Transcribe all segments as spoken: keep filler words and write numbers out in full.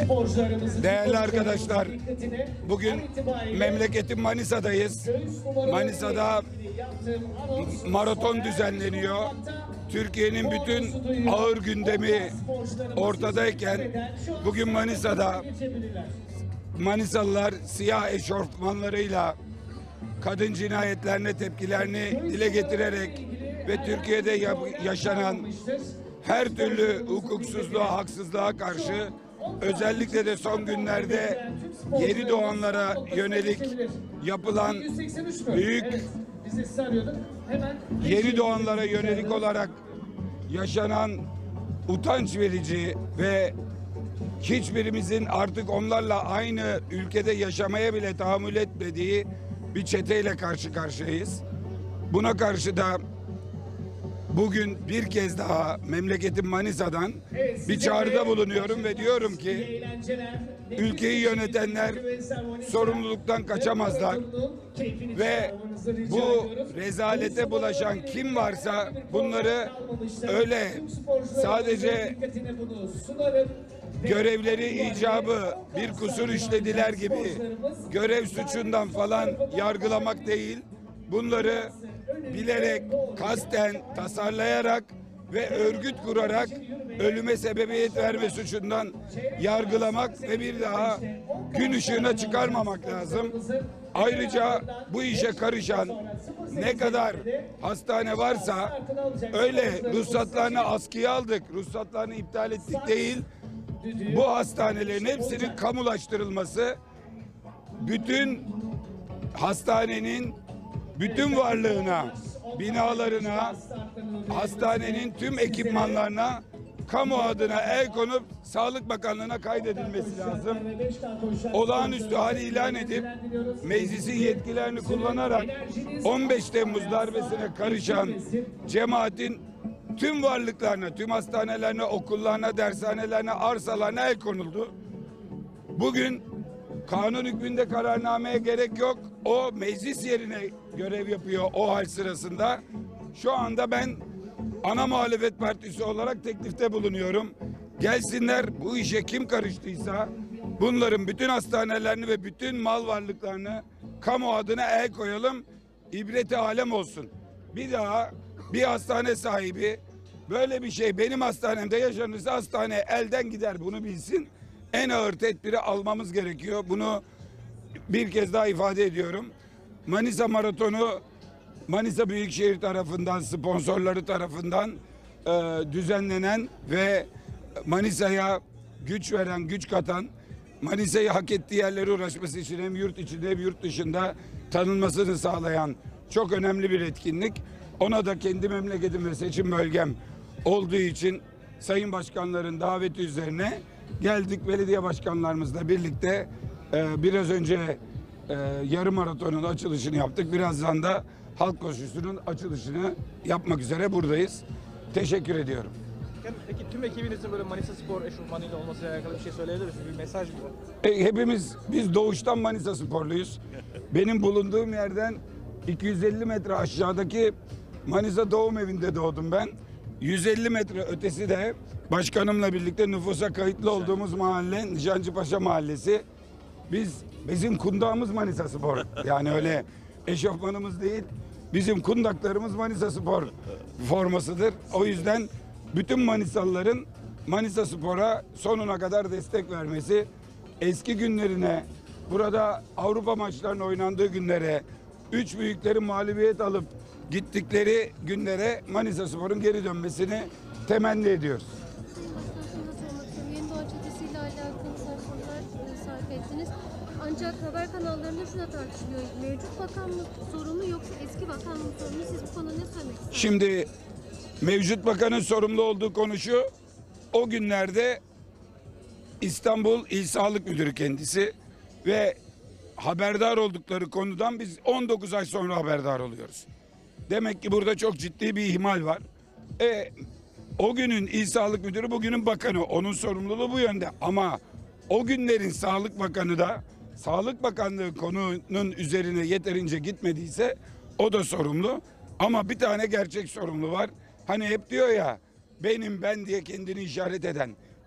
değerli arkadaşlar, bugün memleketim Manisa'dayız. Manisa'da maraton düzenleniyor. Türkiye'nin bütün ağır gündemi ortadayken bugün Manisa'da Manisalılar siyah eşofmanlarıyla kadın cinayetlerine tepkilerini dile getirerek ve Türkiye'de yaşanan her türlü hukuksuzluğa, haksızlığa karşı özellikle de son günlerde yeni doğanlara yönelik yapılan büyük yeni doğanlara yönelik olarak yaşanan utanç verici ve hiçbirimizin artık onlarla aynı ülkede yaşamaya bile tahammül etmediği bir çeteyle karşı karşıyayız. Buna karşı da bugün bir kez daha memleketim Manisa'dan bir çağrıda bulunuyorum ve diyorum ki ülkeyi yönetenler sorumluluktan kaçamazlar ve bu rezalete bulaşan kim varsa bunları öyle sadece görevleri icabı bir kusur işlediler gibi görev suçundan falan yargılamak değil, bunları bilerek, kasten, tasarlayarak ve örgüt kurarak ölüme sebebiyet verme suçundan yargılamak ve bir daha gün ışığına çıkarmamak lazım. Ayrıca bu işe karışan ne kadar hastane varsa öyle ruhsatlarını askıya aldık, ruhsatlarını iptal ettik değil, bu hastanelerin hepsinin kamulaştırılması, bütün hastanenin bütün varlığına, binalarına, hastanenin tüm ekipmanlarına kamu adına el konup Sağlık Bakanlığı'na kaydedilmesi lazım. Olağanüstü hali ilan edip meclisin yetkilerini kullanarak on beş Temmuz darbesine karışan cemaatin tüm varlıklarına, tüm hastanelerine, okullarına, dershanelerine, arsalarına el konuldu. Bugün kanun hükmünde kararnameye gerek yok. O meclis yerine görev yapıyor o hal sırasında. Şu anda ben ana muhalefet partisi olarak teklifte bulunuyorum. Gelsinler, bu işe kim karıştıysa bunların bütün hastanelerini ve bütün mal varlıklarını kamu adına el koyalım. İbreti alem olsun. Bir daha bir hastane sahibi böyle bir şey benim hastanemde yaşanırsa hastane elden gider, bunu bilsin. En ağır tedbiri almamız gerekiyor. Bunu bir kez daha ifade ediyorum. Manisa Maratonu Manisa Büyükşehir tarafından, sponsorları tarafından e, düzenlenen ve Manisa'ya güç veren, güç katan, Manisa'yı hak ettiği yerlere uğraşması için hem yurt içinde hem yurt dışında tanınmasını sağlayan çok önemli bir etkinlik. Ona da kendi memleketim ve seçim bölgem olduğu için sayın başkanların daveti üzerine geldik, belediye başkanlarımızla birlikte e, biraz önce e, yarım maratonun açılışını yaptık. Birazdan da halk koşusunun açılışını yapmak üzere buradayız. Teşekkür ediyorum. Peki tüm ekibinizin böyle Manisa Spor eşofmanıyla olmasıyla alakalı bir şey söyleyebilir misiniz? Bir mesaj mı? E, hepimiz, biz doğuştan Manisa Sporluyuz. Benim bulunduğum yerden iki yüz elli metre aşağıdaki Manisa Doğum Evi'nde doğdum ben. yüz elli metre ötesi de başkanımla birlikte nüfusa kayıtlı olduğumuz mahalle Nişancıpaşa Mahallesi. Biz, bizim kundağımız Manisa Spor. Yani öyle eşofmanımız değil. Bizim kundaklarımız Manisa Spor formasıdır. O yüzden bütün Manisalıların Manisa Spor'a sonuna kadar destek vermesi, eski günlerine, burada Avrupa maçlarının oynandığı günlere, üç büyüklerin mağlubiyet alıp gittikleri günlere Manisa Spor'un geri dönmesini temenni ediyoruz. Yeni Doğan çetesiyle alakalı sayfalar sarf ettiniz. Ancak haber kanallarında şuna tartışılıyor. Mevcut bakanlık sorumlu yoksa eski bakanlık sorumlu. Siz bu konuda ne söylemek istersiniz? Şimdi mevcut bakanın sorumlu olduğu konu şu. O günlerde İstanbul İl Sağlık Müdürü kendisi ve haberdar oldukları konudan biz on dokuz ay sonra haberdar oluyoruz. Demek ki burada çok ciddi bir ihmal var. E, o günün İl Sağlık Müdürü bugünün bakanı. Onun sorumluluğu bu yönde. Ama o günlerin Sağlık Bakanı da Sağlık Bakanlığı konunun üzerine yeterince gitmediyse o da sorumlu. Ama bir tane gerçek sorumlu var. Hani hep diyor ya, benim ben diye kendini işaret eden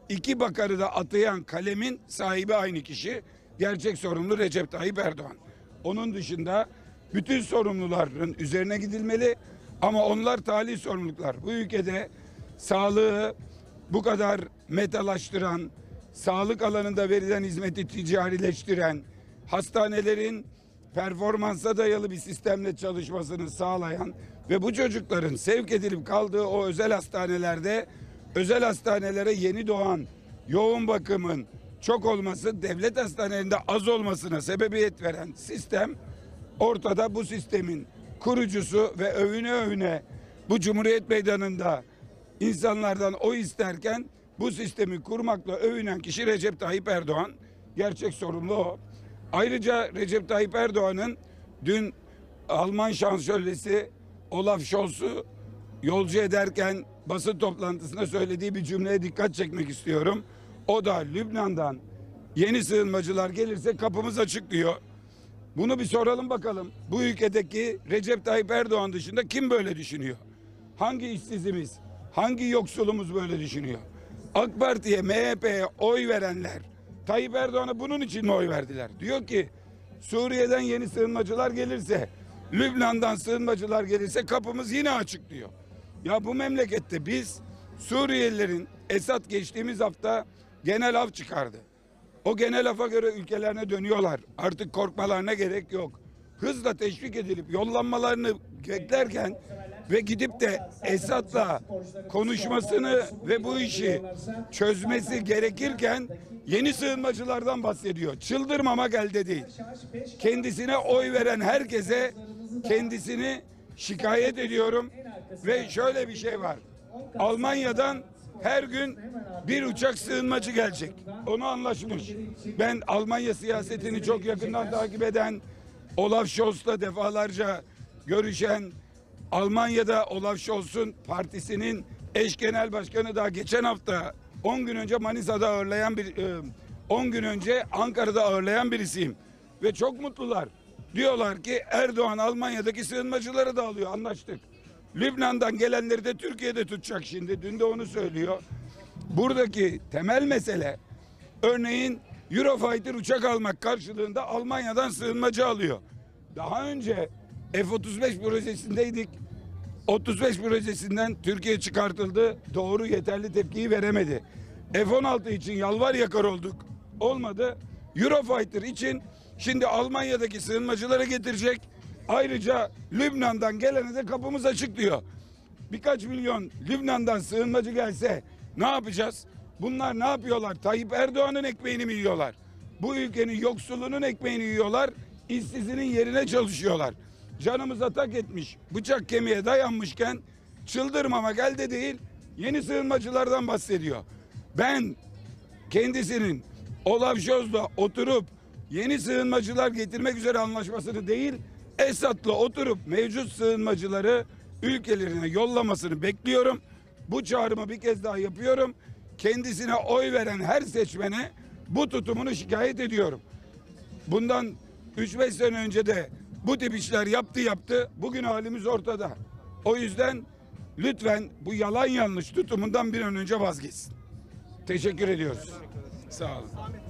iki bakarı da atayan kalemin sahibi aynı kişi. Gerçek sorumlu Recep Tayyip Erdoğan. Onun dışında bütün sorumluların üzerine gidilmeli ama onlar tali sorumluluklar. Bu ülkede sağlığı bu kadar metalaştıran, sağlık alanında verilen hizmeti ticarileştiren, hastanelerin performansa dayalı bir sistemle çalışmasını sağlayan ve bu çocukların sevk edilip kaldığı o özel hastanelerde özel hastanelere yeni doğan yoğun bakımın çok olması, devlet hastanelerinde az olmasına sebebiyet veren sistem ortada. Bu sistemin kurucusu ve övüne övüne bu Cumhuriyet Meydanı'nda insanlardan oy isterken bu sistemi kurmakla övünen kişi Recep Tayyip Erdoğan. Gerçek sorumlu o. Ayrıca Recep Tayyip Erdoğan'ın dün Alman şansölyesi Olaf Scholz'u yolcu ederken basın toplantısında söylediği bir cümleye dikkat çekmek istiyorum. O da Lübnan'dan yeni sığınmacılar gelirse kapımız açık diyor. Bunu bir soralım bakalım. Bu ülkedeki Recep Tayyip Erdoğan dışında kim böyle düşünüyor? Hangi işsizimiz, hangi yoksulumuz böyle düşünüyor? AK Parti'ye, M H P'ye oy verenler Tayyip Erdoğan'a bunun için mi oy verdiler? Diyor ki Suriye'den yeni sığınmacılar gelirse, Lübnan'dan sığınmacılar gelirse kapımız yine açık diyor. Ya bu memlekette biz Suriyelilerin Esad geçtiğimiz hafta genel af çıkardı. O genel afa göre ülkelerine dönüyorlar. Artık korkmalarına gerek yok. Hızla teşvik edilip yollanmalarını beklerken ve gidip de Esad'la konuşmasını ve bu işi çözmesi gerekirken yeni sığınmacılardan bahsediyor. Çıldırmamak elde değil. Kendisine oy veren herkese kendisini şikayet ediyorum ve şöyle bir şey var. Almanya'dan her gün bir uçak sığınmacı gelecek. Onu anlaşmış. Ben Almanya siyasetini çok yakından takip eden, Olaf Scholz'la defalarca görüşen, Almanya'da Olaf Scholz'un partisinin eş genel başkanı daha geçen hafta on gün önce Manisa'da ağırlayan bir on gün önce Ankara'da ağırlayan birisiyim. Ve çok mutlular. Diyorlar ki Erdoğan Almanya'daki sığınmacıları da alıyor. Anlaştık. Lübnan'dan gelenleri de Türkiye'de tutacak şimdi. Dün de onu söylüyor. Buradaki temel mesele örneğin Eurofighter uçak almak karşılığında Almanya'dan sığınmacı alıyor. Daha önce F otuz beş projesindeydik. otuz beş projesinden Türkiye çıkartıldı. Doğru yeterli tepkiyi veremedi. F on altı için yalvar yakar olduk. Olmadı. Eurofighter için şimdi Almanya'daki sığınmacıları getirecek. Ayrıca Lübnan'dan gelene de kapımız açık diyor. Birkaç milyon Lübnan'dan sığınmacı gelse ne yapacağız? Bunlar ne yapıyorlar? Tayyip Erdoğan'ın ekmeğini mi yiyorlar? Bu ülkenin yoksulunun ekmeğini yiyorlar. İşsizinin yerine çalışıyorlar. Canımıza tak etmiş, bıçak kemiğe dayanmışken çıldırmamak elde değil, yeni sığınmacılardan bahsediyor. Ben kendisinin Olaf Scholz'la oturup yeni sığınmacılar getirmek üzere anlaşmasını değil, Esad'la oturup mevcut sığınmacıları ülkelerine yollamasını bekliyorum. Bu çağrımı bir kez daha yapıyorum. Kendisine oy veren her seçmene bu tutumunu şikayet ediyorum. Bundan üç beş sene önce de bu tip işler yaptı yaptı. Bugün halimiz ortada. O yüzden lütfen bu yalan yanlış tutumundan bir an önce vazgeçsin. Teşekkür ediyoruz. Sağ olun.